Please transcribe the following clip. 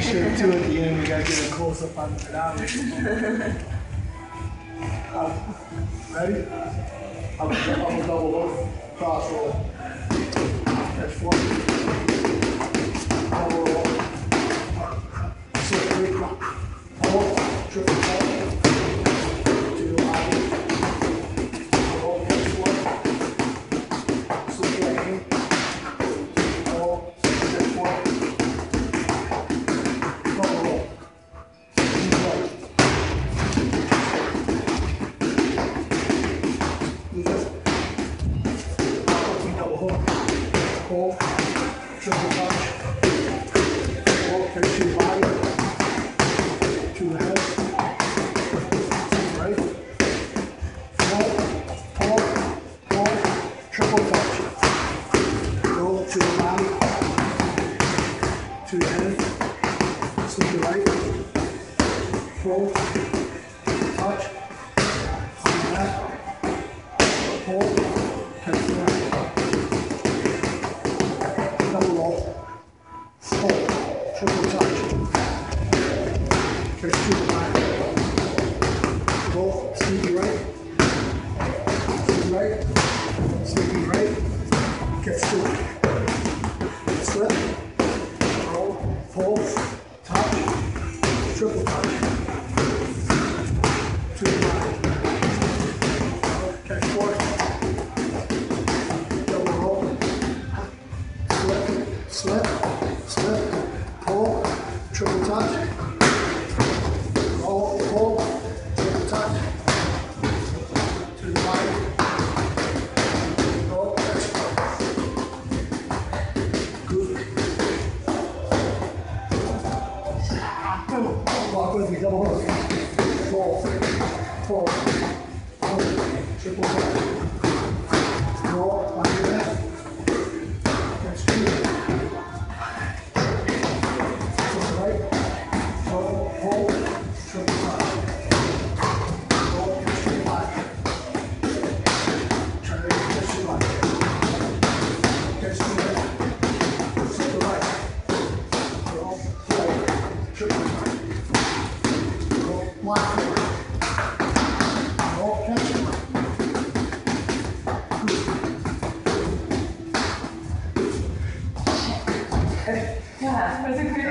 Straight two at the end, we gotta get a close up on the arm. Ready? Up a double hook, cross roll. That's one. Double roll. Slip three, hold, triple hold. Two, roll, catch one. Slip right in. Hold, catch one. Double roll. Hold, triple touch, hold, catch your body, to the head, right, hold, triple touch, roll to the body, to the head, slip to the right, hold, touch, to the left, hold, catch the right. Double roll, hold, triple touch, catch to the right, roll, sneaky right, sneaky right, catch to it, slip, roll, hold, touch, triple touch, to the right, catch forward, double roll, slip, hold, triple touch, roll, hold, triple touch, to the right, roll, catch, good, walk with me, double hook, roll, hold, triple touch, roll, on your left, catch two, Yeah, but it's a great